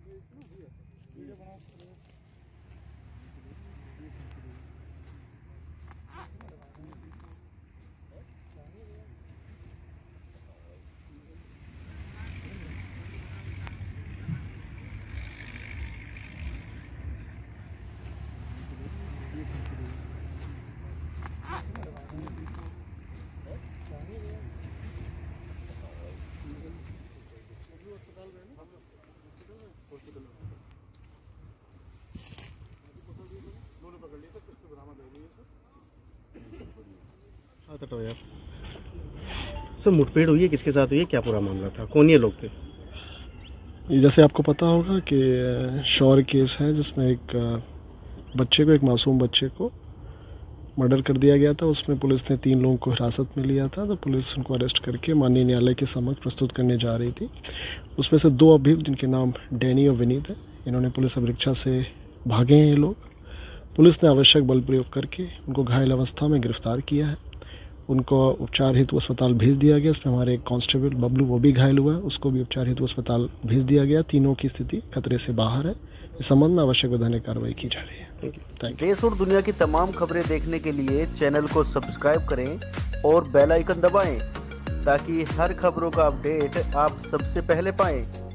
Sir मुठभेड़ हुई है, किसके साथ हुई है, क्या पूरा मामला था, कौन ये लोग थे? ये जैसे आपको पता होगा कि शौर्य केस है जिसमें एक मासूम बच्चे को मर्डर कर दिया गया था। उसमें पुलिस ने 3 लोगों को हिरासत में लिया था, तो पुलिस उनको अरेस्ट करके माननीय न्यायालय के समक्ष प्रस्तुत करने जा रही थी। उसमें से 2 अभियुक्त जिनके नाम डैनी और विनीत है, इन्होंने पुलिस अभिरक्षा से भागे हैं। ये लोग पुलिस ने आवश्यक बल प्रयोग करके उनको घायल अवस्था में गिरफ्तार किया है। उनको उपचार हेतु अस्पताल भेज दिया गया। इसमें हमारे एक कांस्टेबल बबलू वो भी घायल हुआ है, उसको भी उपचार हेतु अस्पताल भेज दिया गया। तीनों की स्थिति खतरे से बाहर है। इस संबंध में आवश्यक वैधानिक कार्रवाई की जा रही है। Thank you. देश और दुनिया की तमाम खबरें देखने के लिए चैनल को सब्सक्राइब करें और बेल आइकन दबाएं ताकि हर खबरों का अपडेट आप सबसे पहले पाएं।